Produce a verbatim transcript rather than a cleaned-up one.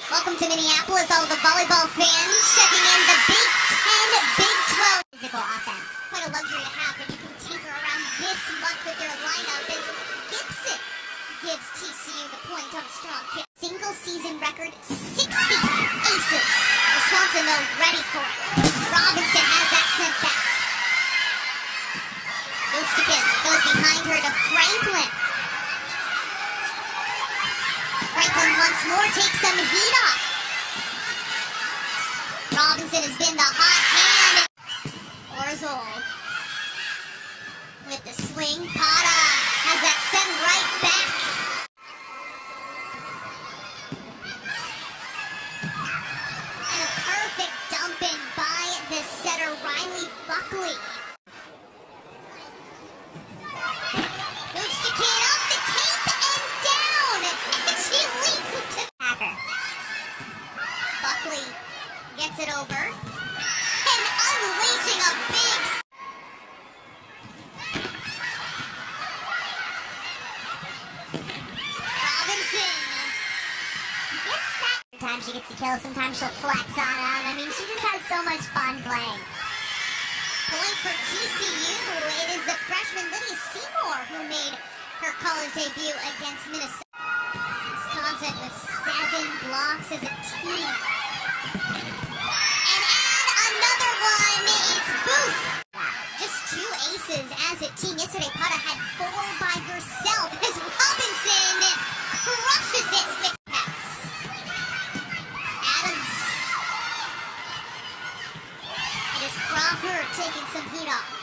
Welcome to Minneapolis, all the volleyball fans checking in the Big Ten, Big twelve physical offense. Quite a luxury to have when you can tinker around this much with your lineup as Gibson gives T C U the point on a strong kick. Single season record, sixty aces. Wisconsin, though, ready for it. Robinson has that sent back. Lustikin goes behind her to Franklin. Franklin once more takes some heat off. Robinson has been the hot hand. Orzol with the swing. Pata has that sent right back. And a perfect dump in by the setter Riley Buckley. Lustikin off the tape and down. And she leads it to Packer. Buckley gets it over and unleashing a big Robinson gets that. Sometimes she gets the kill, sometimes she'll flex on out. I mean, she just has so much fun playing. Point for T C U. It is the freshman Lydia Seymour who made her college debut against Minnesota. Wisconsin with seven blocks as a team. Just two aces as a team. Yesterday, Pata had four by herself as Robinson crushes it with pass. Adams. It is Crawford taking some heat off.